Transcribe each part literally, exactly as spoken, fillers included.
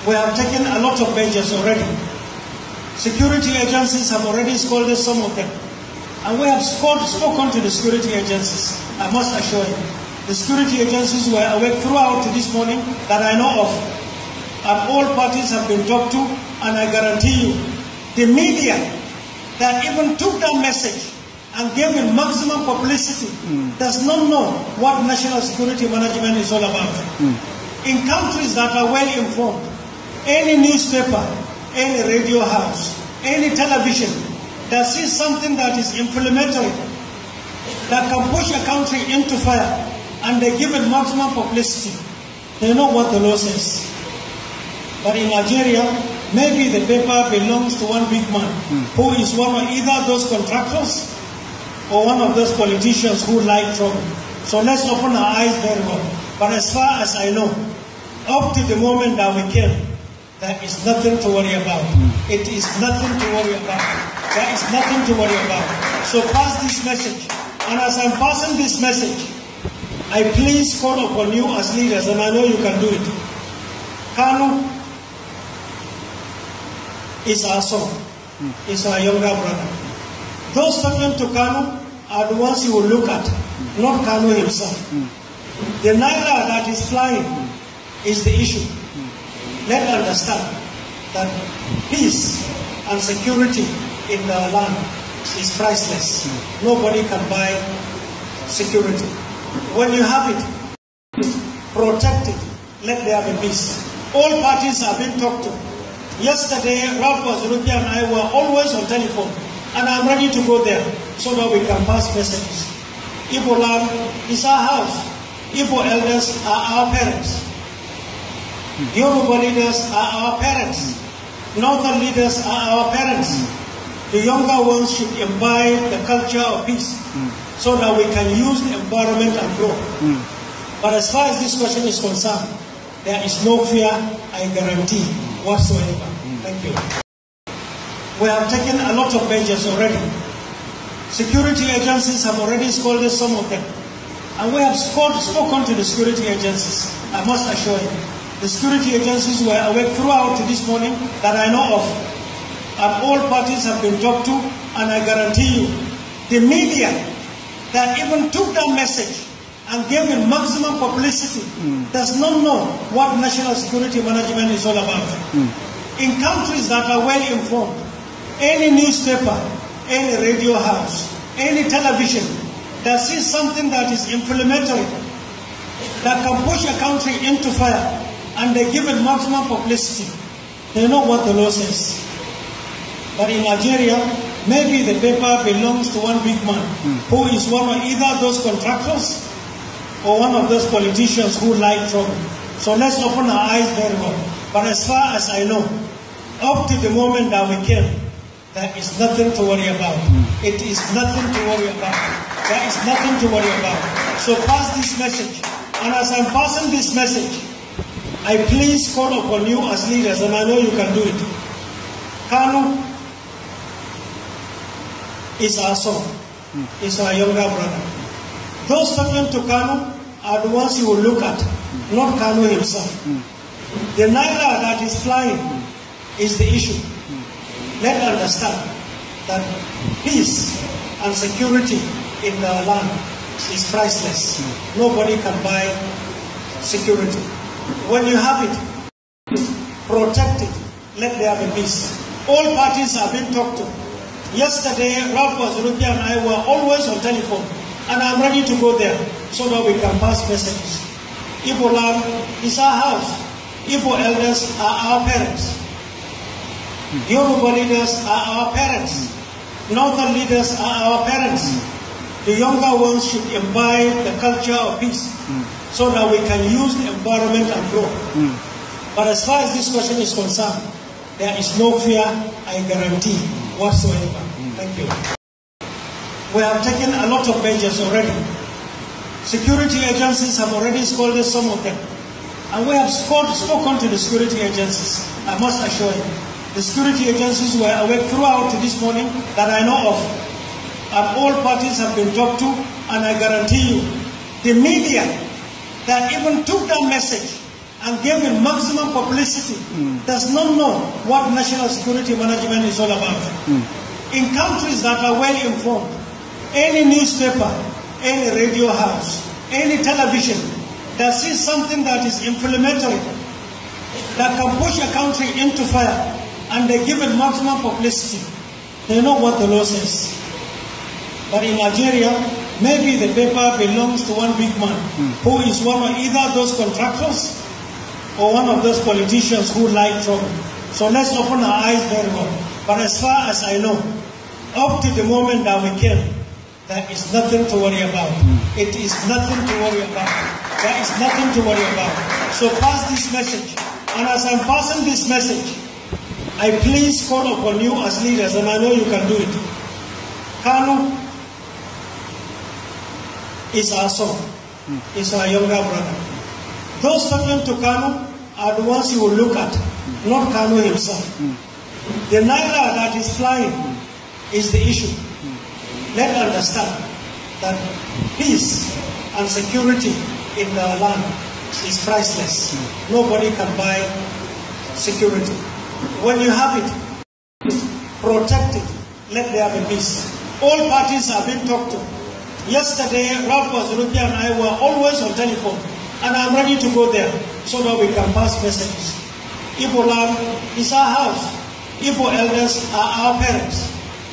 We have taken a lot of measures already. Security agencies have already scolded some of them. And we have spoken to the security agencies, I must assure you. The security agencies were awake throughout this morning that I know of. And all parties have been talked to, and I guarantee you, the media that even took that message and gave it maximum publicity mm. does not know what national security management is all about. Mm. In countries that are well informed, any newspaper, any radio house, any television that sees something that is inflammatory, that can push a country into fire, and they give it maximum publicity, they know what the law says. But in Nigeria, maybe the paper belongs to one big man, mm. who is one of either those contractors or one of those politicians who like trouble. So let's open our eyes very well. But as far as I know, up to the moment that we came, there is nothing to worry about. Mm. It is nothing to worry about. There is nothing to worry about. So pass this message. And as I'm passing this message, I please call upon you as leaders, and I know you can do it. Kanu is our son, mm. is our younger brother. Those talking to Kanu are the ones you will look at, mm. not Kanu himself. Mm. The naira that is flying mm. is the issue. Let's understand that peace and security in the land is priceless. Mm. Nobody can buy security. When you have it, protect it, let there be peace. All parties are being talked to. Yesterday, Ralph Wazuruki and I were always on telephone, and I'm ready to go there so that we can pass messages. Igbo land is our house. Igbo elders are our parents. Yoruba leaders are our parents. Northern leaders are our parents. The younger ones should imbibe the culture of peace mm. so that we can use the environment and grow. Mm. But as far as this question is concerned, there is no fear, I guarantee, whatsoever. Mm. Thank you. We have taken a lot of measures already. Security agencies have already scolded some of them. And we have spoken to the security agencies, I must assure you. The security agencies were awake throughout this morning that I know of. And all parties have been talked to, and I guarantee you, the media that even took that message and gave it maximum publicity mm. does not know what national security management is all about. Mm. In countries that are well informed, any newspaper, any radio house, any television that sees something that is inflammatory, that can push a country into fire, and they give it maximum publicity, they know what the law says. But in Nigeria, maybe the paper belongs to one big man, mm. who is one of either those contractors or one of those politicians who like trouble. So let's open our eyes very well. But as far as I know, up to the moment that we came, there is nothing to worry about. Mm. It is nothing to worry about. There is nothing to worry about. So pass this message. And as I'm passing this message, I please call upon you as leaders, and I know you can do it. Kanu is our son, mm. is our younger brother. Those talking to Kanu are the ones you will look at, mm. not Kanu himself. Mm. The naira that is flying mm. is the issue. Mm. Let's understand that peace and security in the land is priceless. Mm. Nobody can buy security. When you have it, protect it, let there be peace. All parties are being talked to. Yesterday, Ralph Wazuruki and I were always on telephone, and I'm ready to go there so that we can pass messages. Igbo land is our house. Igbo elders are our parents. Mm. Yoruba leaders are our parents. Mm. Northern leaders are our parents. Mm. The younger ones should imbibe the culture of peace mm. so that we can use the environment and grow. Mm. But as far as this question is concerned, there is no fear, I guarantee, whatsoever. Mm. Thank you. We have taken a lot of measures already. Security agencies have already scolded some of them. And we have spoken to the security agencies, I must assure you. The security agencies were awake throughout this morning that I know of. And all parties have been talked to, and I guarantee you, the media that even took that message and gave it maximum publicity mm. does not know what national security management is all about. Mm. In countries that are well informed, any newspaper, any radio house, any television that sees something that is inflammatory, that can push a country into fire, and they give it maximum publicity, they know what the law says. But in Nigeria, maybe the paper belongs to one big man mm. who is one of either those contractors or one of those politicians who like trouble. So let's open our eyes very well. But as far as I know, up to the moment that we came, there is nothing to worry about. Mm. It is nothing to worry about. There is nothing to worry about. So pass this message. And as I'm passing this message, I please call upon you as leaders, and I know you can do it. Kanu is our son, mm. is our younger brother. Those talking to Kanu are the ones you will look at, mm. not Kanu himself. Mm. The naira that is flying mm. is the issue. Mm. Let's understand that peace and security in our land is priceless. Mm. Nobody can buy security. When you have it, protect it, let there be peace. All parties have been talked to. Yesterday, Ralph Wazuruki and I were always on telephone, and I'm ready to go there so that we can pass messages. Igbo land is our house. Igbo elders are our parents.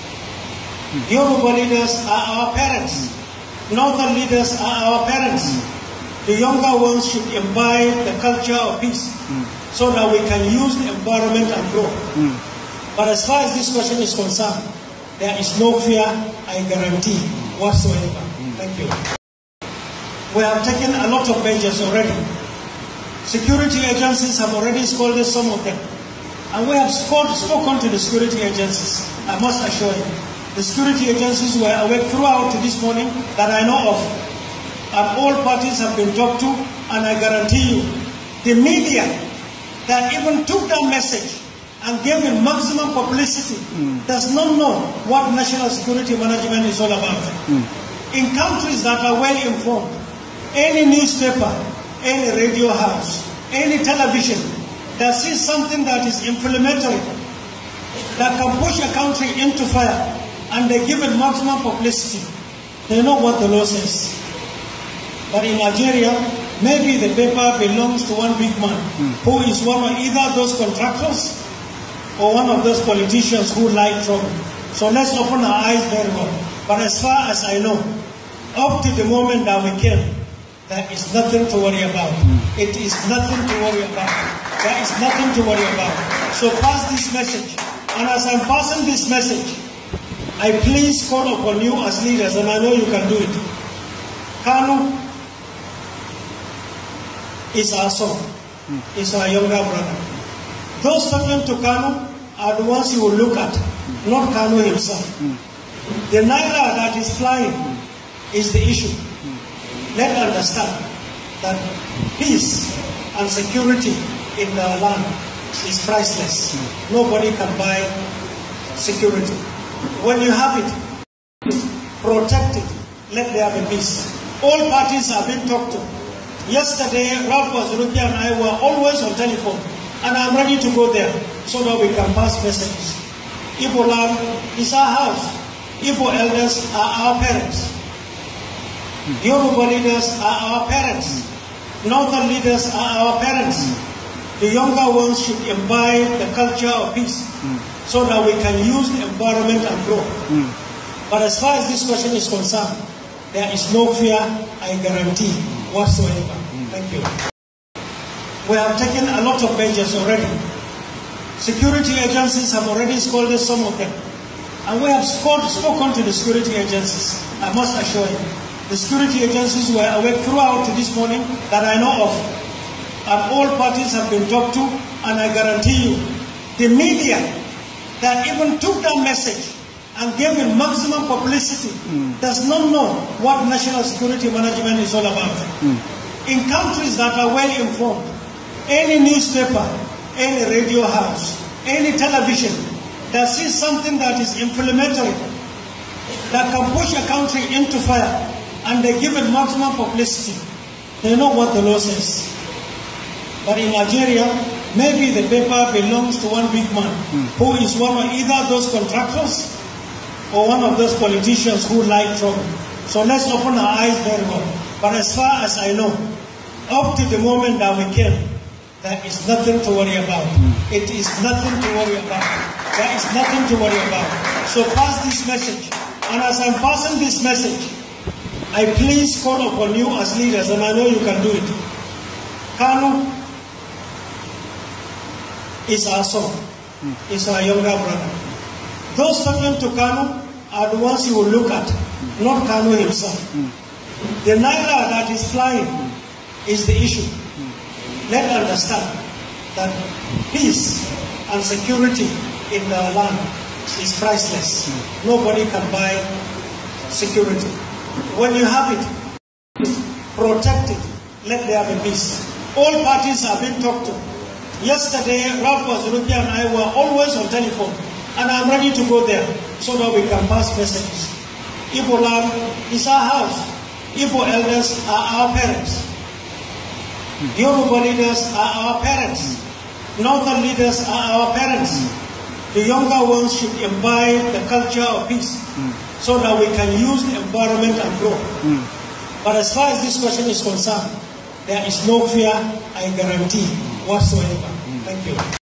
Yoruba leaders are our parents. Northern leaders are our parents. The younger ones should imbibe the culture of peace so that we can use the environment and grow. But as far as this question is concerned, there is no fear, I guarantee, whatsoever. Thank you. We have taken a lot of measures already. Security agencies have already scolded some of them. And we have spoken to the security agencies, I must assure you. The security agencies were awake throughout this morning that I know of. And all parties have been talked to, and I guarantee you, the media that even took that message and gave it maximum publicity mm. does not know what national security management is all about. Mm. In countries that are well informed, any newspaper, any radio house, any television that sees something that is inflammatory, that can push a country into fire, and they give it maximum publicity, they know what the law says. But in Nigeria, maybe the paper belongs to one big man mm. who is one of either those contractors or one of those politicians who like trouble. So let's open our eyes very well. But as far as I know, up to the moment that we came, there is nothing to worry about. Mm. It is nothing to worry about. There is nothing to worry about. So pass this message. And as I'm passing this message, I please call upon you as leaders, and I know you can do it. Kanu is our son, mm. is our younger brother. Those talking to Kanu are the ones you will look at, mm. not Kanu himself. Mm. The naira that is flying mm. is the issue. Mm. Let's understand that peace and security in our land is priceless. Mm. Nobody can buy security. When you have it, protect it, let there be peace. All parties have been talked to. Yesterday, Ralph Wazuruki and I were always on telephone, and I'm ready to go there so that we can pass messages. Igbo land is our house. Igbo elders are our parents. Yoruba leaders are our parents. Northern leaders are our parents. The younger ones should imbibe the culture of peace so that we can use the environment and grow. But as far as this question is concerned, there is no fear, I guarantee, whatsoever. Thank you. We have taken a lot of measures already. Security agencies have already scolded some of them. And we have spoken to the security agencies, I must assure you. The security agencies were awake throughout this morning that I know of. And all parties have been talked to, and I guarantee you, the media that even took that message and gave it maximum publicity mm. does not know what national security management is all about. Mm. In countries that are well informed, any newspaper, any radio house, any television that sees something that is inflammatory, that can push a country into fire, and they give it maximum publicity, they know what the law says. But in Nigeria, maybe the paper belongs to one big man mm. who is one of either those contractors or one of those politicians who like trouble. So let's open our eyes very well. But as far as I know, up to the moment that we came, there is nothing to worry about. Mm. It is nothing to worry about. There is nothing to worry about. So pass this message. And as I'm passing this message, I please call upon you as leaders, and I know you can do it. Kanu is our son, mm. is our younger brother. Those talking to Kanu are the ones you will look at, mm. not Kanu himself. Mm. The naira that is flying mm. is the issue. Mm. Let's understand that peace and security in the land is priceless. Mm. Nobody can buy security. When you have it, protect it, let there be peace. All parties are being talked to. Yesterday, Ralph Wazuruki and I were always on telephone, and I'm ready to go there so that we can pass messages. Igbo land is our house. Igbo elders are our parents. Yoruba leaders are our parents. Northern leaders are our parents. The younger ones should imbibe the culture of peace so that we can use the environment and grow. But as far as this question is concerned, there is no fear, I guarantee, whatsoever. Thank you.